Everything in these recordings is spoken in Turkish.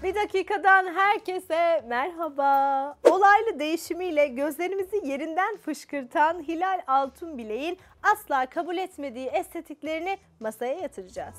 Bir dakikadan herkese merhaba. Olaylı değişimiyle gözlerimizi yerinden fışkırtan Hilal Altunbilek'in asla kabul etmediği estetiklerini masaya yatıracağız.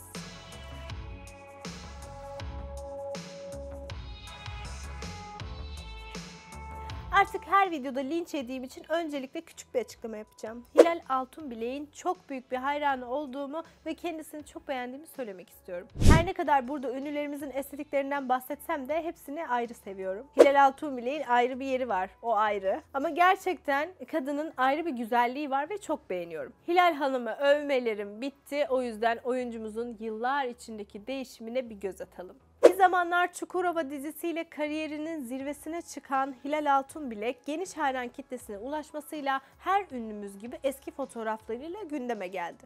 Artık her videoda linç yediğim için öncelikle küçük bir açıklama yapacağım. Hilal Altunbilek'in çok büyük bir hayranı olduğumu ve kendisini çok beğendiğimi söylemek istiyorum. Her ne kadar burada ünlülerimizin estetiklerinden bahsetsem de hepsini ayrı seviyorum. Hilal Altunbilek'in ayrı bir yeri var, o ayrı. Ama gerçekten kadının ayrı bir güzelliği var ve çok beğeniyorum. Hilal Hanım'ı övmelerim bitti. O yüzden oyuncumuzun yıllar içindeki değişimine bir göz atalım. Bir zamanlar Çukurova dizisiyle kariyerinin zirvesine çıkan Hilal Altunbilek, geniş hayran kitlesine ulaşmasıyla her ünlümüz gibi eski fotoğraflarıyla gündeme geldi.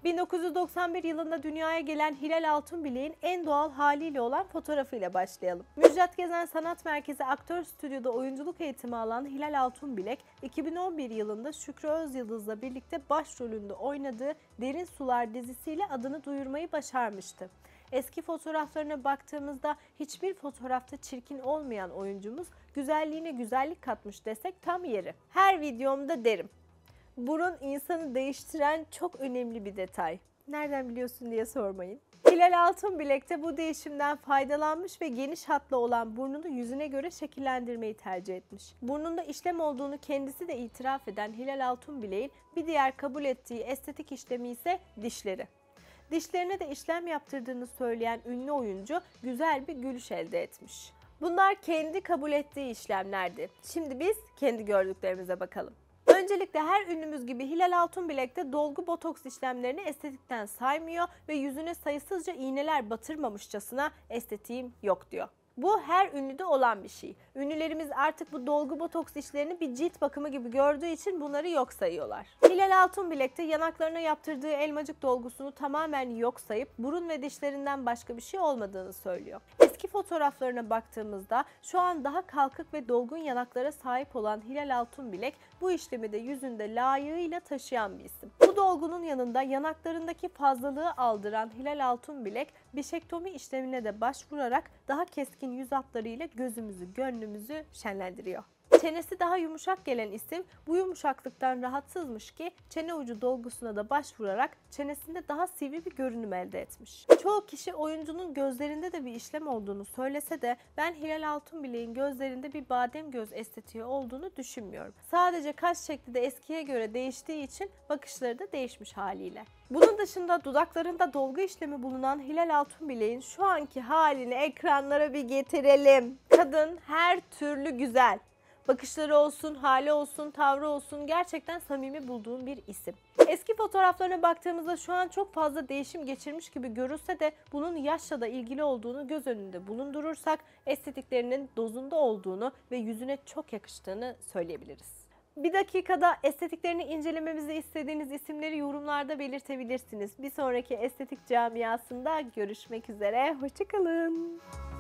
1991 yılında dünyaya gelen Hilal Altunbilek'in en doğal haliyle olan fotoğrafıyla başlayalım. Müjdat Gezen Sanat Merkezi Aktör Stüdyo'da oyunculuk eğitimi alan Hilal Altunbilek, 2011 yılında Şükrü Özyıldız'la birlikte başrolünde oynadığı Derin Sular dizisiyle adını duyurmayı başarmıştı. Eski fotoğraflarına baktığımızda hiçbir fotoğrafta çirkin olmayan oyuncumuz güzelliğine güzellik katmış desek tam yeri. Her videomda derim. Burun insanı değiştiren çok önemli bir detay. Nereden biliyorsun diye sormayın. Hilal Altunbilek de bu değişimden faydalanmış ve geniş hatlı olan burnunu yüzüne göre şekillendirmeyi tercih etmiş. Burnunda işlem olduğunu kendisi de itiraf eden Hilal Altunbilek'in bir diğer kabul ettiği estetik işlemi ise dişleri. Dişlerine de işlem yaptırdığını söyleyen ünlü oyuncu güzel bir gülüş elde etmiş. Bunlar kendi kabul ettiği işlemlerdi. Şimdi biz kendi gördüklerimize bakalım. Öncelikle her ünlümüz gibi Hilal Altunbilek de dolgu botoks işlemlerini estetikten saymıyor ve yüzüne sayısızca iğneler batırmamışçasına estetiğim yok diyor. Bu her ünlüde olan bir şey. Ünlülerimiz artık bu dolgu botoks işlerini bir cilt bakımı gibi gördüğü için bunları yok sayıyorlar. Hilal Altunbilek de yanaklarına yaptırdığı elmacık dolgusunu tamamen yok sayıp burun ve dişlerinden başka bir şey olmadığını söylüyor. Eski fotoğraflarına baktığımızda şu an daha kalkık ve dolgun yanaklara sahip olan Hilal Altunbilek bu işlemi de yüzünde layığıyla taşıyan bir isim. Bu dolgunun yanında yanaklarındaki fazlalığı aldıran Hilal Altunbilek bişektomi işlemine de başvurarak daha keskin yüz hatlarıyla gözümüzü, gönlümüzü şenlendiriyor. Çenesi daha yumuşak gelen isim bu yumuşaklıktan rahatsızmış ki çene ucu dolgusuna da başvurarak çenesinde daha sivri bir görünüm elde etmiş. Çoğu kişi oyuncunun gözlerinde de bir işlem olduğunu söylese de ben Hilal Altunbilek'in gözlerinde bir badem göz estetiği olduğunu düşünmüyorum. Sadece kaş şekli de eskiye göre değiştiği için bakışları da değişmiş haliyle. Bunun dışında dudaklarında dolgu işlemi bulunan Hilal Altunbilek'in şu anki halini ekranlara bir getirelim. Kadın her türlü güzel. Bakışları olsun, hali olsun, tavrı olsun gerçekten samimi bulduğum bir isim. Eski fotoğraflarına baktığımızda şu an çok fazla değişim geçirmiş gibi görülse de bunun yaşla da ilgili olduğunu göz önünde bulundurursak estetiklerinin dozunda olduğunu ve yüzüne çok yakıştığını söyleyebiliriz. Bir dakikada estetiklerini incelememizi istediğiniz isimleri yorumlarda belirtebilirsiniz. Bir sonraki estetik camiasında görüşmek üzere. Hoşça kalın.